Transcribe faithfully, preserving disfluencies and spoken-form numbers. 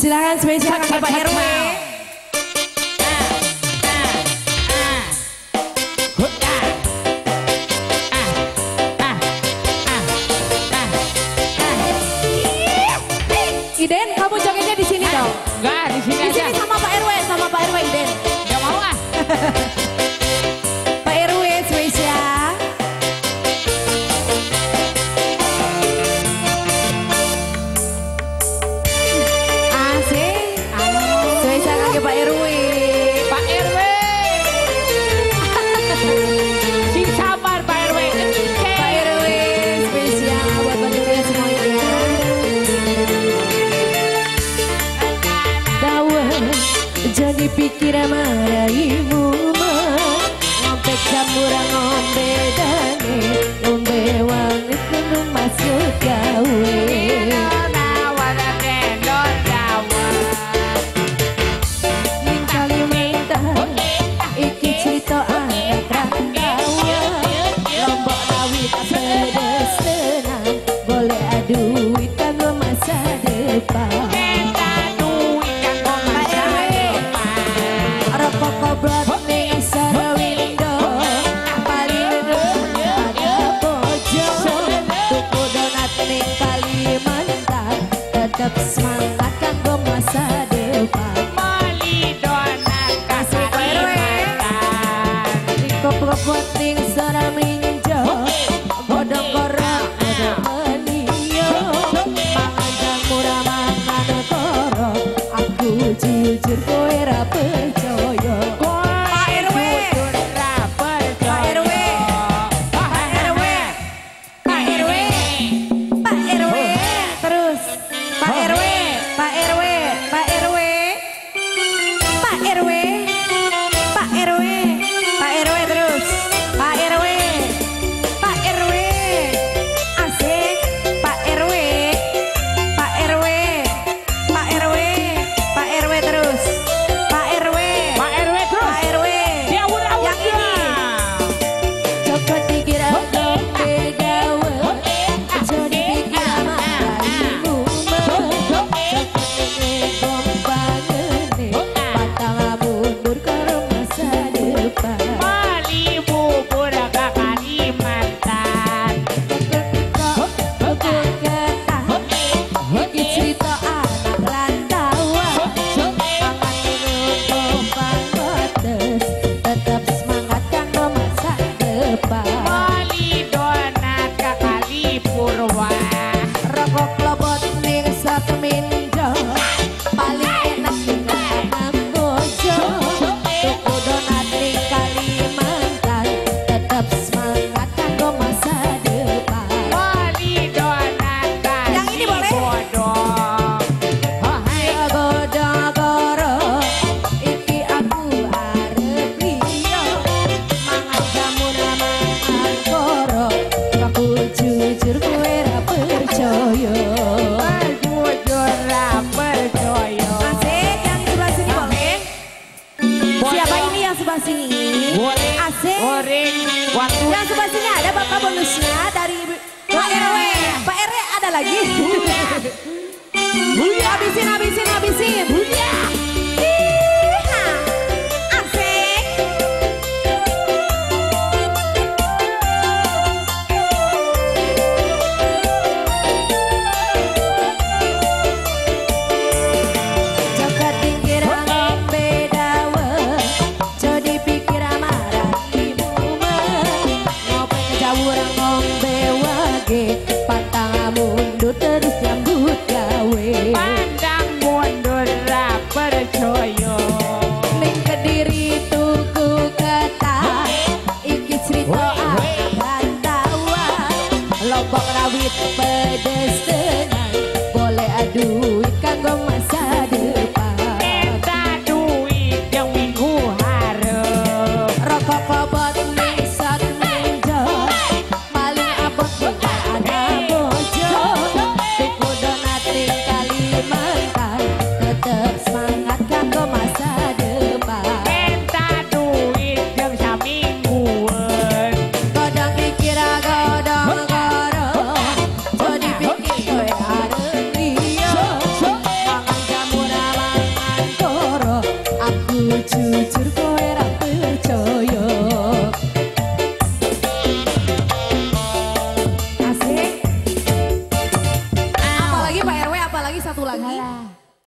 Silakan spesial kaki Pak R W. Iden, kamu jogetnya di sini dong. Enggak, di sini Di aja. sini sama Pak R W, sama Pak R W Iden. Enggak mau ah. Pak R W spesial. Asik. Spesial kaki Pak R W. Pak R W. Sing sabar Pak R W. Pak R W spesial buat bantuan semuanya. Jadi pikir marahimu mah ngombe campuran ngombe dane ngombe wangi kudu masuk gawe ning Kalimantan iki cerita anak rantauan lombok rawit pedes tenang boleh aduit kanggo masa depan. Koblot ning Sarawindo paling ada bojo tuku donat ning Kalimantan tetep semangat kanggo masa depan. Bali donat kasih Kalimantan. Koblot ning Sarawindo bodong korak bodong menio mangan jamur makan koro aku jujur kowe ra percaya. Yang sebelah sini ada bapak bonusnya dari Pak R W. Pak R W ada lagi. Habisin, habisin, habisin. Asik. Joget pinggir ngombe dawe, jadi pikir marah ibu mah. Ngopi ngejawur ngombe wage, pantang mundur terus nyambut gawe. Pandang mundur ra percaya. lagi. Alah.